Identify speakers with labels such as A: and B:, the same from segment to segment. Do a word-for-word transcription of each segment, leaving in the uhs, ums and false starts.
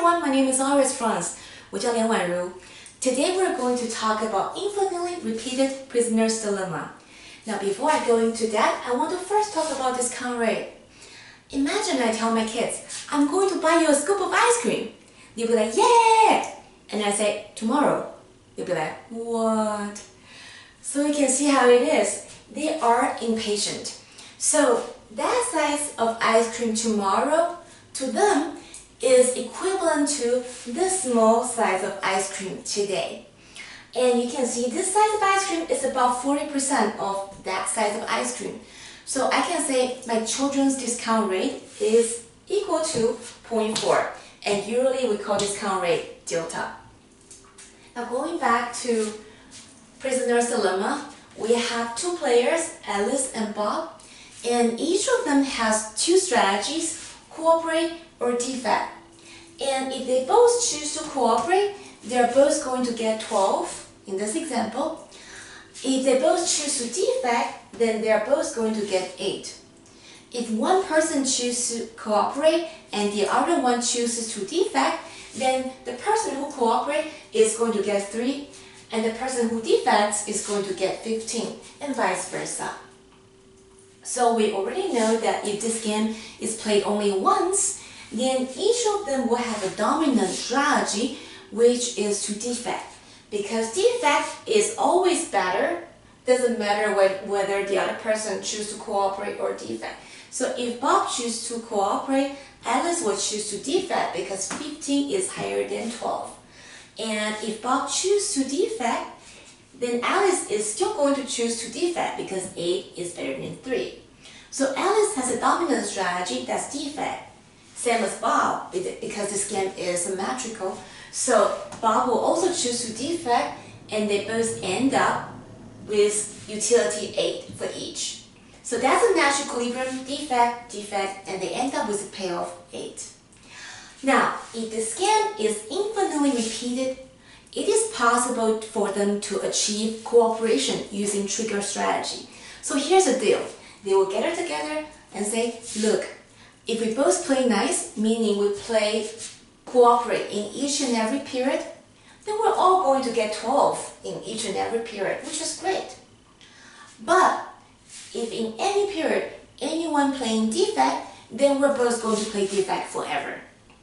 A: everyone, my name is Iris France. 我叫连婉如. Today we're going to talk about infinitely repeated prisoner's dilemma. Now before I go into that, I want to first talk about discount rate. Imagine I tell my kids, I'm going to buy you a scoop of ice cream. They'll be like, yeah! And I say, tomorrow. They'll be like, what? So you can see how it is. They are impatient. So that size of ice cream tomorrow, to them, is equivalent to this small size of ice cream today. And you can see this size of ice cream is about forty percent of that size of ice cream. So I can say my children's discount rate is equal to zero point four. And usually we call discount rate delta. Now going back to prisoner's dilemma, we have two players, Alice and Bob, and each of them has two strategies, cooperate or defect. And if they both choose to cooperate, they're both going to get twelve in this example. If they both choose to defect, then they're both going to get eight. If one person chooses to cooperate and the other one chooses to defect, then the person who cooperates is going to get three, and the person who defects is going to get fifteen, and vice versa. So we already know that if this game is played only once, then each of them will have a dominant strategy, which is to defect. Because defect is always better, doesn't matter what, whether the other person chooses to cooperate or defect. So if Bob chooses to cooperate, Alice will choose to defect because fifteen is higher than twelve. And if Bob chooses to defect, then Alice is still going to choose to defect because eight is better than three. So Alice has a dominant strategy that's defect. Same as Bob, because this game is symmetrical. So Bob will also choose to defect, and they both end up with utility eight for each. So that's a natural equilibrium, defect, defect, and they end up with a payoff eight. Now, if the scam is infinitely repeated, it is possible for them to achieve cooperation using trigger strategy. So here's the deal. They will gather together and say, look, if we both play nice, meaning we play cooperate in each and every period, then we're all going to get twelve in each and every period, which is great. But if in any period anyone playing defect, then we're both going to play defect forever.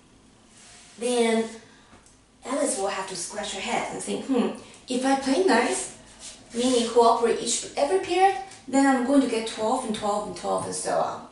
A: Then Alice will have to scratch her head and think, hmm, if I play nice, meaning cooperate each every period, then I'm going to get twelve and twelve and twelve and so on.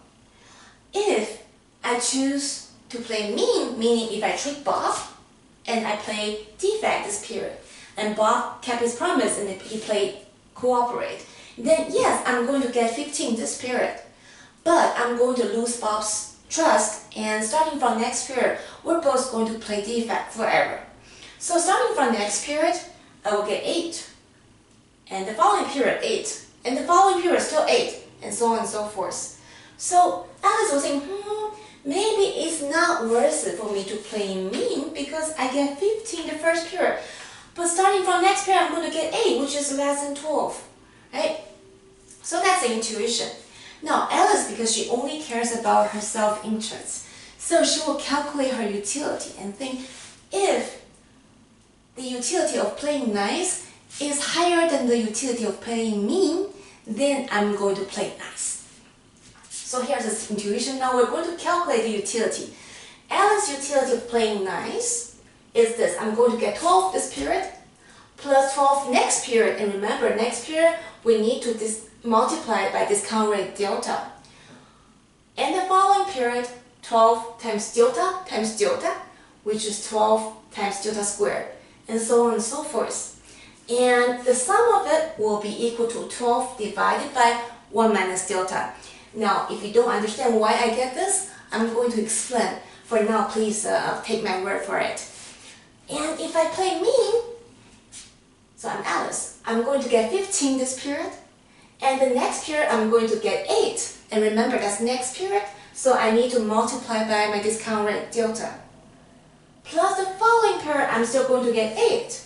A: If I choose to play mean, meaning if I trick Bob and I play defect this period, and Bob kept his promise and he played cooperate, then yes, I'm going to get fifteen this period. But I'm going to lose Bob's trust, and starting from next period, we're both going to play defect forever. So starting from next period, I will get eight, and the following period eight, and the following period still eight, and so on and so forth. So Alice was saying, hmm, maybe it's not worth it for me to play mean because I get fifteen the first period. But starting from next period, I'm going to get eight, which is less than twelve, right? So that's the intuition. Now Alice, because she only cares about her self-interest, so she will calculate her utility and think, if the utility of playing nice is higher than the utility of playing mean, then I'm going to play nice. So here's this intuition. Now we're going to calculate the utility. Alice's utility of playing nice is this. I'm going to get twelve this period, plus twelve next period. And remember, next period, we need to dis multiply by discount rate delta. And the following period, twelve times delta times delta, which is twelve times delta squared, and so on and so forth. And the sum of it will be equal to twelve divided by one minus delta. Now, if you don't understand why I get this, I'm going to explain. For now, please uh, take my word for it. And if I play mean, so I'm Alice, I'm going to get fifteen this period, and the next period I'm going to get eight. And remember, that's next period, so I need to multiply by my discount rate delta. Plus the following period, I'm still going to get eight.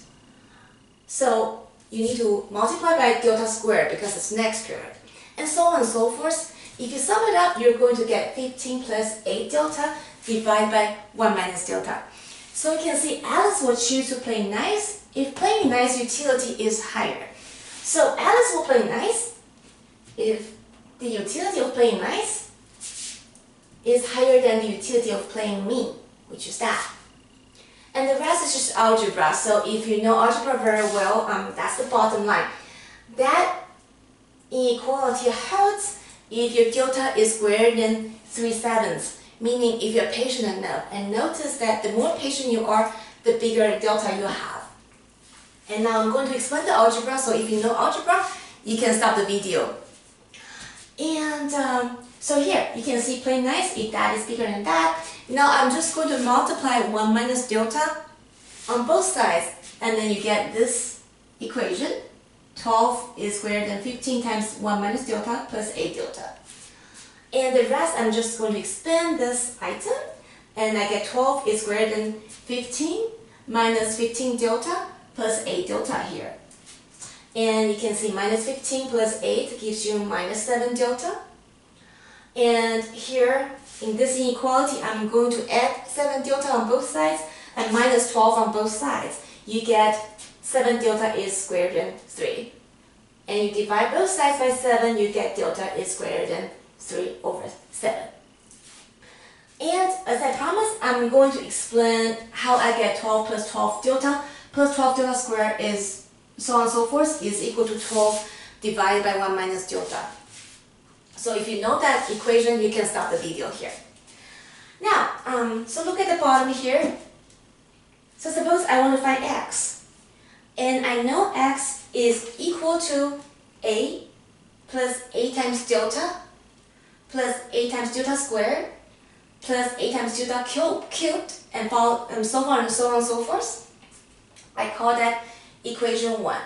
A: So you need to multiply by delta squared because it's next period. And so on and so forth. If you sum it up, you're going to get fifteen plus eight delta divided by one minus delta. So you can see Alice will choose to play nice if playing nice utility is higher. So Alice will play nice if the utility of playing nice is higher than the utility of playing mean, which is that. And the rest is just algebra. So if you know algebra very well, um, that's the bottom line. That inequality holds if your delta is greater than three sevenths, meaning if you're patient enough. And notice that the more patient you are, the bigger delta you have. And now I'm going to explain the algebra, so if you know algebra, you can stop the video. And um, so here, you can see play nice if that is bigger than that. Now I'm just going to multiply one minus delta on both sides, and then you get this equation. twelve is greater than fifteen times one minus delta plus eight delta. And the rest, I'm just going to expand this item, and I get twelve is greater than fifteen minus fifteen delta plus eight delta here. And you can see minus fifteen plus eight gives you minus seven delta. And here, in this inequality, I'm going to add seven delta on both sides and minus twelve on both sides. You get seven delta is greater than three. And you divide both sides by seven, you get delta is greater than three over seven. And as I promised, I'm going to explain how I get twelve plus twelve delta plus twelve delta squared is so on and so forth is equal to twelve divided by one minus delta. So if you know that equation, you can stop the video here. Now, um, so look at the bottom here. So suppose I want to find x. And I know x is equal to a plus a times delta plus a times delta squared plus a times delta cubed, cubed and, follow, and so on and so on and so forth. I call that equation one.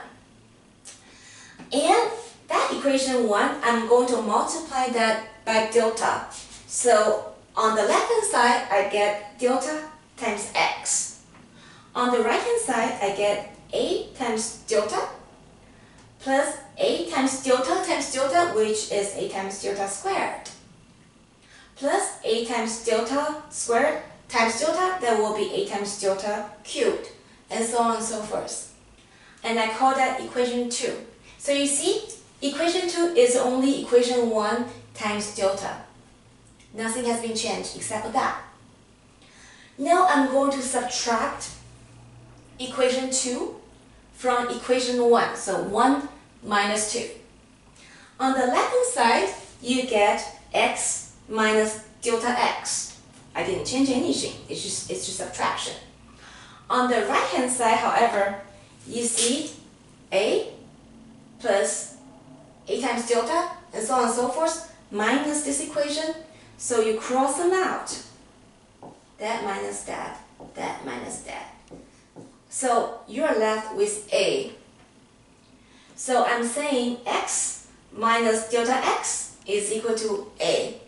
A: And that equation one, I'm going to multiply that by delta. So on the left hand side, I get delta times x. On the right hand side, I get a times delta plus a times delta times delta, which is a times delta squared, plus a times delta squared times delta, that will be a times delta cubed, and so on and so forth. And I call that equation two. So you see, equation two is only equation one times delta. Nothing has been changed except for that. Now I'm going to subtract equation two from equation one, so one minus two. On the left hand side, you get x minus delta x. I didn't change anything, it's just, it's just subtraction. On the right hand side, however, you see a plus a times delta, and so on and so forth, minus this equation, so you cross them out. That minus that, that minus that. So you're left with a. So I'm saying x minus delta x is equal to a.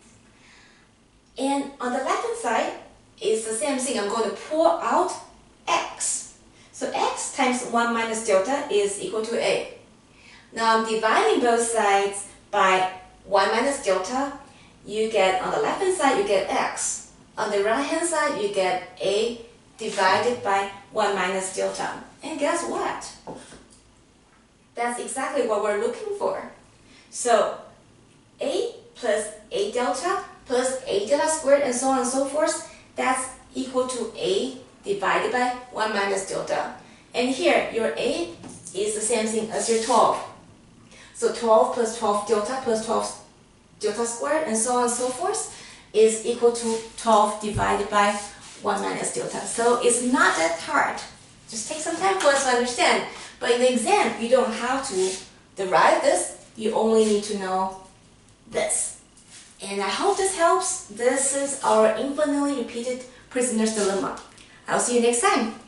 A: And on the left hand side, it's the same thing. I'm going to pull out x. So x times one minus delta is equal to a. Now I'm dividing both sides by one minus delta. You get, on the left hand side, you get x. On the right hand side, you get a divided by one minus delta. And guess what? That's exactly what we're looking for. So a plus a delta plus a delta squared and so on and so forth, that's equal to a divided by one minus delta. And here, your a is the same thing as your twelve. So twelve plus twelve delta plus twelve delta squared and so on and so forth is equal to twelve divided by one minus delta. So it's not that hard. Just take some time for us to understand. But in the exam, you don't have to derive this. You only need to know this. And I hope this helps. This is our infinitely repeated prisoner's dilemma. I'll see you next time.